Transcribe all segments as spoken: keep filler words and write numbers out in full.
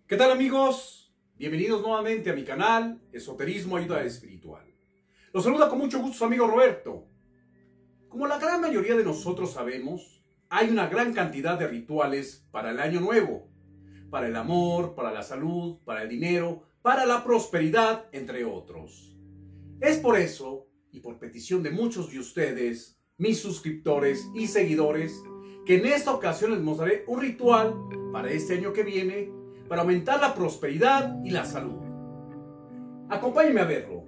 ¿Qué tal, amigos? Bienvenidos nuevamente a mi canal Esoterismo Ayuda Espiritual. Los saluda con mucho gusto su amigo Roberto. Como la gran mayoría de nosotros sabemos, hay una gran cantidad de rituales para el año nuevo. Para el amor, para la salud, para el dinero, para la prosperidad, entre otros. Es por eso, y por petición de muchos de ustedes, mis suscriptores y seguidores, que en esta ocasión les mostraré un ritual para este año que viene, para aumentar la prosperidad y la salud. Acompáñenme a verlo.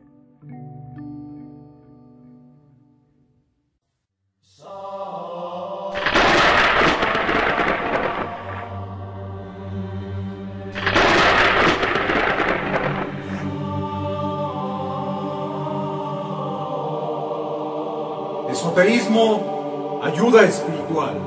Esoterismo, ayuda espiritual.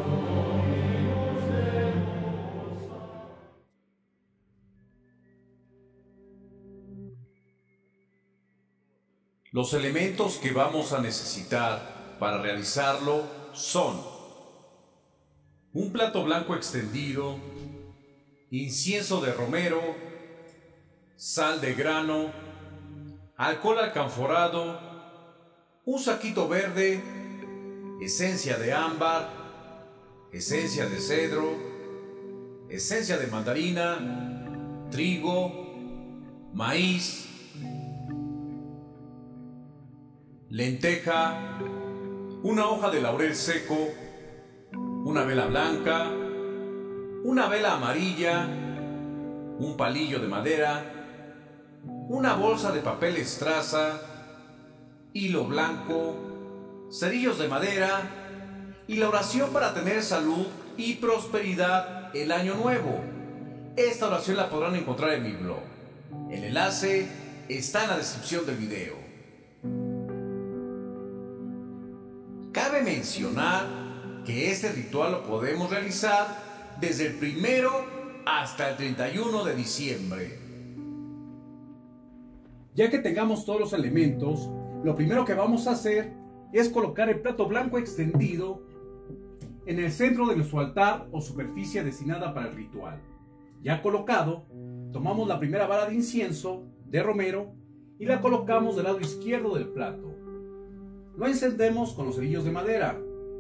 Los elementos que vamos a necesitar para realizarlo son un plato blanco extendido, incienso de romero, sal de grano, alcohol alcanforado, un saquito verde, esencia de ámbar, esencia de cedro, esencia de mandarina, trigo, maíz, lenteja, una hoja de laurel seco, una vela blanca, una vela amarilla, un palillo de madera, una bolsa de papel estraza, hilo blanco, cerillos de madera y la oración para tener salud y prosperidad el año nuevo. Esta oración la podrán encontrar en mi blog. El enlace está en la descripción del video. Cabe mencionar que este ritual lo podemos realizar desde el primero hasta el treinta y uno de diciembre. Ya que tengamos todos los elementos, lo primero que vamos a hacer es colocar el plato blanco extendido en el centro de nuestro altar o superficie destinada para el ritual. Ya colocado, tomamos la primera vara de incienso de romero y la colocamos del lado izquierdo del plato. Lo encendemos con los cerillos de madera.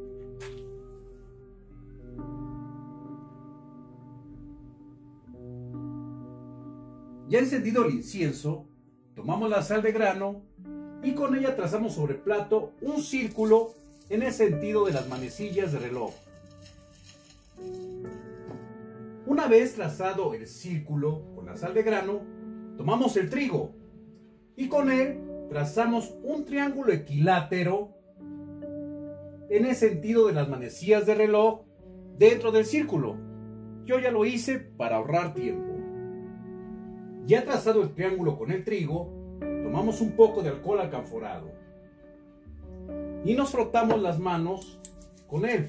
Ya encendido el incienso, tomamos la sal de grano y con ella trazamos sobre el plato un círculo en el sentido de las manecillas de reloj. Una vez trazado el círculo con la sal de grano, tomamos el trigo y con él trazamos un triángulo equilátero en el sentido de las manecillas de reloj dentro del círculo. Yo ya lo hice para ahorrar tiempo. Ya trazado el triángulo con el trigo, tomamos un poco de alcohol alcanforado y nos frotamos las manos con él.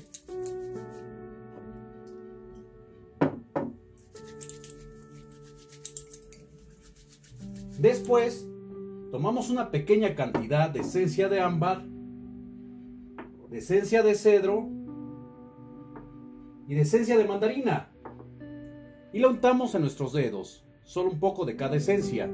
Después, tomamos una pequeña cantidad de esencia de ámbar, de esencia de cedro y de esencia de mandarina y la untamos en nuestros dedos, solo un poco de cada esencia.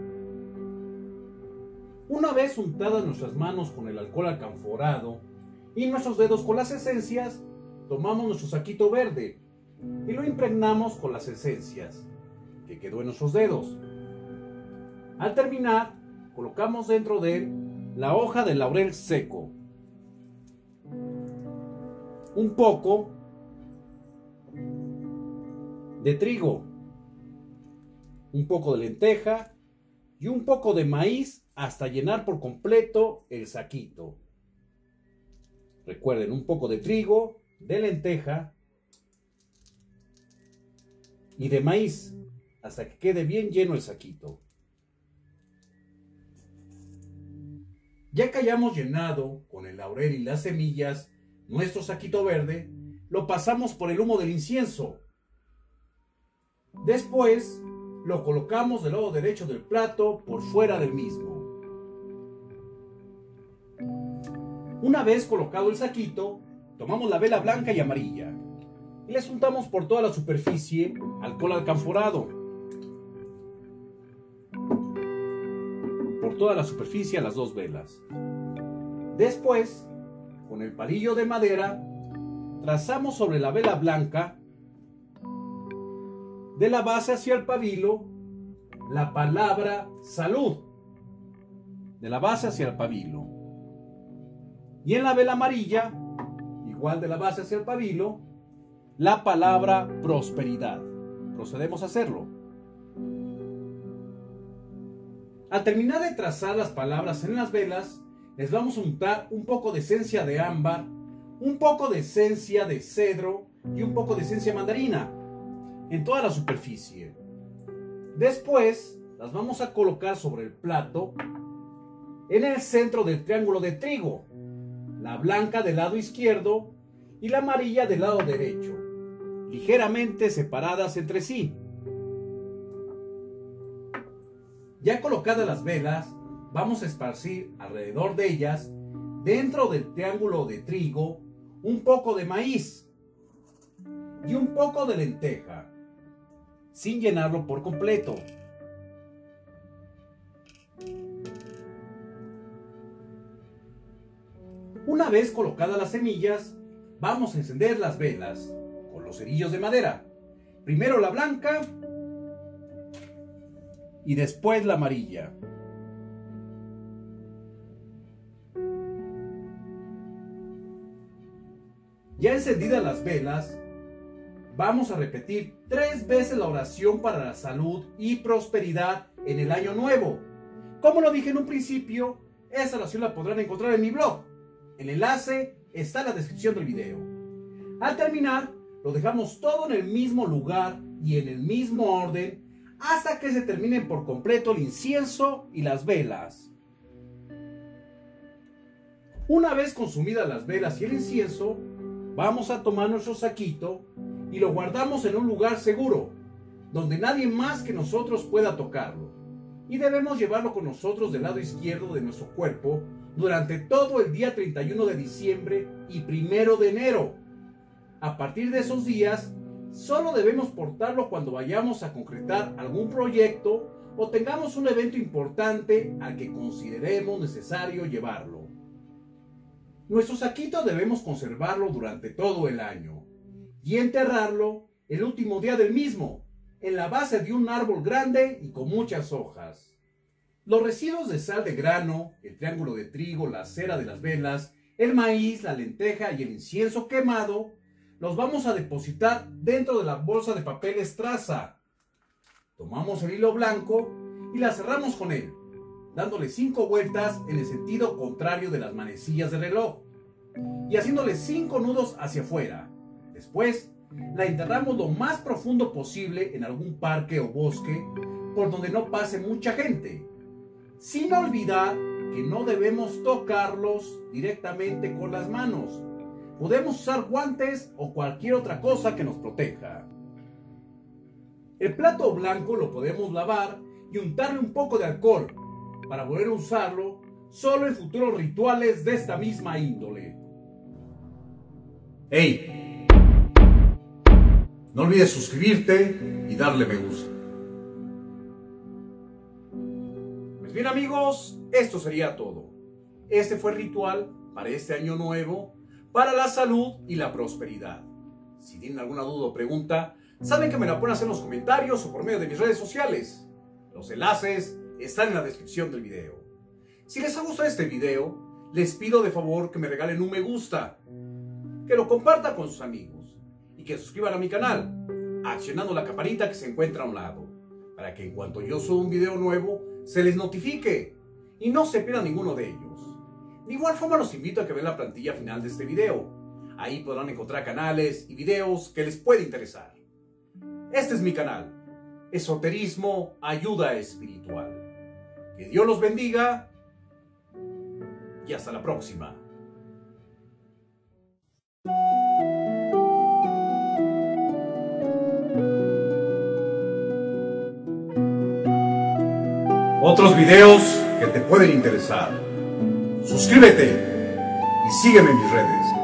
Una vez untadas nuestras manos con el alcohol alcanforado y nuestros dedos con las esencias, tomamos nuestro saquito verde y lo impregnamos con las esencias que quedó en nuestros dedos. Al terminar, colocamos dentro de él la hoja de laurel seco, un poco de trigo, un poco de lenteja y un poco de maíz hasta llenar por completo el saquito. Recuerden, un poco de trigo, de lenteja y de maíz hasta que quede bien lleno el saquito. Ya que hayamos llenado con el laurel y las semillas nuestro saquito verde, lo pasamos por el humo del incienso. Después lo colocamos del lado derecho del plato por fuera del mismo. Una vez colocado el saquito, tomamos la vela blanca y amarilla y les untamos por toda la superficie alcohol alcanforado. toda la superficie a las dos velas. Después, con el palillo de madera, trazamos sobre la vela blanca, de la base hacia el pabilo, la palabra salud. De la base hacia el pabilo. Y en la vela amarilla, igual de la base hacia el pabilo, la palabra prosperidad. Procedemos a hacerlo. Al terminar de trazar las palabras en las velas, les vamos a untar un poco de esencia de ámbar, un poco de esencia de cedro y un poco de esencia mandarina en toda la superficie. Después las vamos a colocar sobre el plato en el centro del triángulo de trigo, la blanca del lado izquierdo y la amarilla del lado derecho, ligeramente separadas entre sí. Ya colocadas las velas, vamos a esparcir alrededor de ellas, dentro del triángulo de trigo, un poco de maíz y un poco de lenteja, sin llenarlo por completo. Una vez colocadas las semillas, vamos a encender las velas con los cerillos de madera. Primero la blanca y después la amarilla. Ya encendidas las velas, vamos a repetir tres veces la oración para la salud y prosperidad en el año nuevo. Como lo dije en un principio, esa oración la podrán encontrar en mi blog. El enlace está en la descripción del video. Al terminar, lo dejamos todo en el mismo lugar y en el mismo orden hasta que se terminen por completo el incienso y las velas. Una vez consumidas las velas y el incienso, vamos a tomar nuestro saquito y lo guardamos en un lugar seguro, donde nadie más que nosotros pueda tocarlo. Y debemos llevarlo con nosotros del lado izquierdo de nuestro cuerpo durante todo el día treinta y uno de diciembre y primero de enero. A partir de esos días, solo debemos portarlo cuando vayamos a concretar algún proyecto o tengamos un evento importante al que consideremos necesario llevarlo. Nuestro saquito debemos conservarlo durante todo el año y enterrarlo el último día del mismo, en la base de un árbol grande y con muchas hojas. Los residuos de sal de grano, el triángulo de trigo, la cera de las velas, el maíz, la lenteja y el incienso quemado, los vamos a depositar dentro de la bolsa de papel estraza. Tomamos el hilo blanco y la cerramos con él, dándole cinco vueltas en el sentido contrario de las manecillas del reloj y haciéndole cinco nudos hacia afuera. Después, la enterramos lo más profundo posible en algún parque o bosque por donde no pase mucha gente, sin olvidar que no debemos tocarlos directamente con las manos. Podemos usar guantes o cualquier otra cosa que nos proteja. El plato blanco lo podemos lavar y untarle un poco de alcohol para poder usarlo solo en futuros rituales de esta misma índole. ¡Hey! No olvides suscribirte y darle me gusta. Pues bien amigos, esto sería todo. Este fue el ritual para este año nuevo, para la salud y la prosperidad. Si tienen alguna duda o pregunta, saben que me la pueden hacer en los comentarios o por medio de mis redes sociales. Los enlaces están en la descripción del video. Si les ha gustado este video, les pido de favor que me regalen un me gusta, que lo compartan con sus amigos y que se suscriban a mi canal, accionando la campanita que se encuentra a un lado, para que en cuanto yo suba un video nuevo, se les notifique y no se pierdan ninguno de ellos. De igual forma los invito a que vean la plantilla final de este video. Ahí podrán encontrar canales y videos que les puede interesar. Este es mi canal, Esoterismo Ayuda Espiritual. Que Dios los bendiga y hasta la próxima. Otros videos que te pueden interesar. Suscríbete y sígueme en mis redes.